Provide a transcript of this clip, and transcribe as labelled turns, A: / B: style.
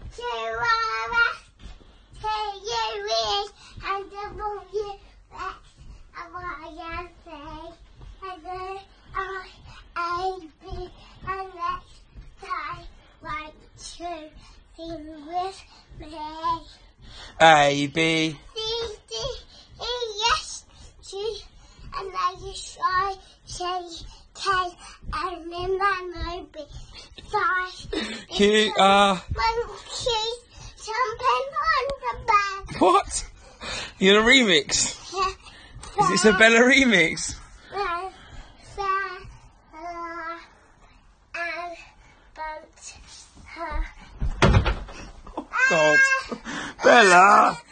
A: to us, to you is, and the more you rest, and what you say, and then I, B, and let's try, 1, 2, sing with me.
B: A, B,
A: C, D, E, yes, G, and then you try, C, K, and then I B, 5,
B: Q, R.
A: monkeys jumping on the bed.
B: What? You're in a remix?
A: Yeah,
B: Is this a Bella remix?
A: and bumped her.
B: God. Bella!